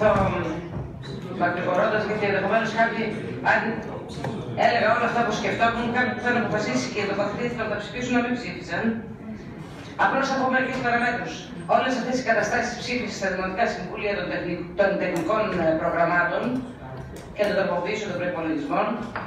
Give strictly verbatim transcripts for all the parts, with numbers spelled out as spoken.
Μακρηγορώντας, γιατί ενδεχομένως κάποιοι, αν έλεγα όλα αυτά που σκεφτόμουν, κάποιοι που είχαν αποφασίσει και τοποθετήθηκαν να τα ψηφίσουν να μην ψήφισαν. Απλώς από μερικές παραμέτρους. Όλες αυτές οι καταστάσεις ψήφισης στα Δημοτικά Συμβούλια των, τεχνη... των τεχνικών προγραμμάτων και των τροποποιήσεων των προϋπολογισμών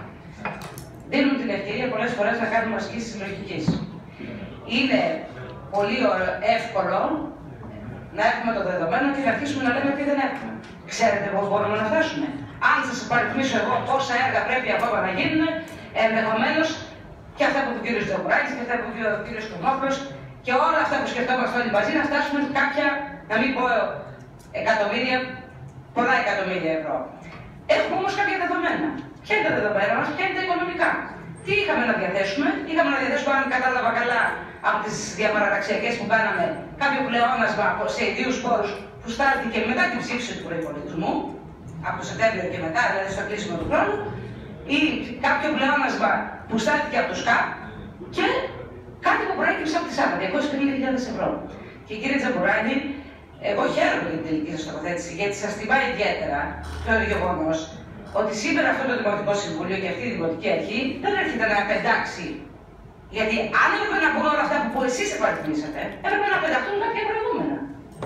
δίνουν την ευκαιρία πολλές φορές να κάνουμε ασκήσεις συλλογικής. Είναι πολύ εύκολο να έχουμε το δεδομένο και να αρχίσουμε να λέμε τι δεν έχουμε. Ξέρετε πώς μπορούμε να φτάσουμε. Αν σας παριθμίσω εγώ πόσα έργα πρέπει ακόμα να γίνουν, ενδεχομένως και αυτά που είπε ο κύριος Τζαμπουράκης και αυτά που είπε ο κύριος Κομόπουλος και όλα αυτά που σκεφτόμαστε όλοι μαζί να φτάσουμε κάποια, να μην πω εκατομμύρια, πολλά εκατομμύρια ευρώ. Έχουμε όμως κάποια δεδομένα. Ποια είναι τα δεδομένα μας, ποια είναι τα οικονομικά. Τι είχαμε να διαθέσουμε, είχαμε να διαθέσουμε, αν κατάλαβα καλά, από τις διαπαραταξιακές που κάναμε, κάποιο πλεόνασμα σε ιδίους πόρους που στάλθηκε μετά την ψήφιση του προϋπολογισμού, από το Σεπτέμβριο και μετά, δηλαδή στο κλείσιμο του χρόνου, ή κάποιο πλεόνασμα που στάλθηκε από το ΣΚΑΠ και κάτι που προέκυψε από τη ΣΑΠΑ, διακόσιες πενήντα χιλιάδες ευρώ. Και κύριε Τζαμπουράκη, εγώ χαίρομαι για την τελική σας τοποθέτηση, γιατί σας τιμάει ιδιαίτερα το γεγονός ότι σήμερα αυτό το Δημοτικό Συμβούλιο και αυτή η Δημοτική Αρχή δεν έρχεται να πεντάξει. Γιατί αν έπρεπε να πούμε όλα αυτά που εσείς επαριθμίσατε, έπρεπε να πενταχτούν κάποια προηγούμενα.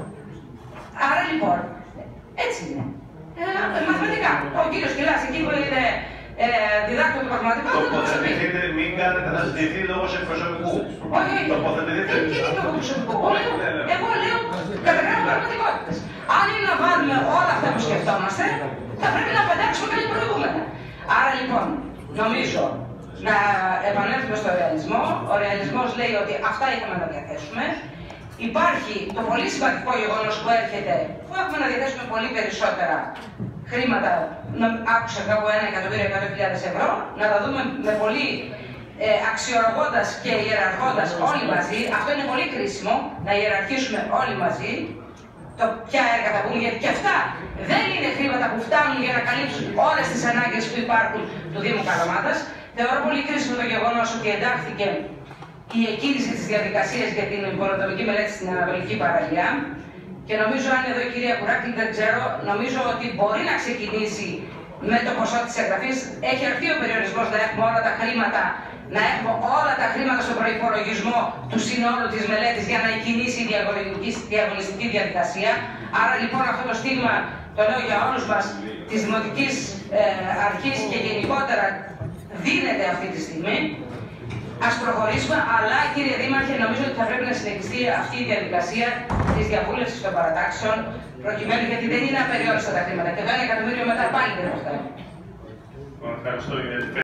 Άρα λοιπόν, έτσι είναι. Ε, μαθηματικά. Ο κύριος Κιλάς εκεί που είναι ε, διδάκτορ του μαθηματικού. Τοποθετηθείτε, μην κάνετε να ζητηθεί λόγος εκπροσωπικού. Όχι, όχι. Τοποθετηθείτε. Και τι λόγω προσωπικού. Εγώ λέω καταγράφω πραγματικότητες. Αν είναι να βάλουμε όλα αυτά που σκεφτόμαστε, θα πρέπει να πεντάξουμε κάτι προηγούμενα. Άρα λοιπόν, νομίζω να επανέλθουμε στο ρεαλισμό. Ο ρεαλισμός λέει ότι αυτά είχαμε να διαθέσουμε. Υπάρχει το πολύ σημαντικό γεγονός που έρχεται, που έχουμε να διαθέσουμε πολύ περισσότερα χρήματα, άκουσα κάπου ένα εκατομμύριο εκατό χιλιάδες ευρώ, να τα δούμε με πολύ ε, αξιολογώντας και ιεραρχώντας όλοι μαζί. Αυτό είναι πολύ κρίσιμο, να ιεραρχήσουμε όλοι μαζί το ποια έργα θα βγουν, γιατί και αυτά δεν είναι χρήματα που φτάνουν για να καλύψουν όλες τις ανάγκες που υπάρχουν του Δήμου Καλαμάτας. Θεωρώ πολύ κρίσιμο το γεγονός ότι εντάχθηκε η εκκίνηση της διαδικασίας για την υπονοτομική μελέτη στην Ανατολική Παραλία. Και νομίζω, αν εδώ η κυρία Κουράκη δεν ξέρω, νομίζω ότι μπορεί να ξεκινήσει με το ποσό της εγγραφής. Έχει αρθεί ο περιορισμός να έχουμε όλα τα χρήματα, να έχουμε όλα τα χρήματα στον προϋπολογισμό του συνόλου της μελέτης για να εκκινήσει η διαγωνιστική διαδικασία. Άρα λοιπόν αυτό το στίγμα, το λέω για όλους μας, της Δημοτικής ε, Αρχής και γενικότερα δίνεται αυτή τη στιγμή. Ας προχωρήσουμε, αλλά κύριε Δήμαρχε, νομίζω ότι θα πρέπει να συνεχιστεί αυτή η διαδικασία της διαβούλευσης των παρατάξεων, προκειμένου, γιατί δεν είναι απεριόριστα τα χρήματα. Και το ένα εκατομμύριο μετά πάλι δεν θα φτάνει. Ευχαριστώ.